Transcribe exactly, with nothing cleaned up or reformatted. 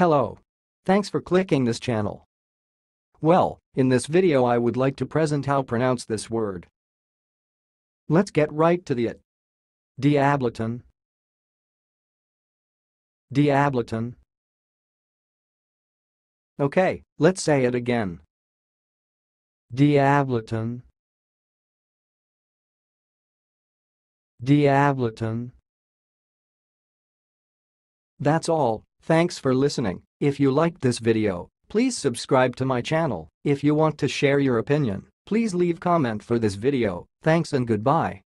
Hello. Thanks for clicking this channel. Well, in this video I would like to present how pronounce this word. Let's get right to the it. Diablotin. Diablotin. Okay, let's say it again. Diablotin. Diablotin. That's all. Thanks for listening. If you liked this video, please subscribe to my channel. If you want to share your opinion, please leave comment for this video. Thanks and goodbye.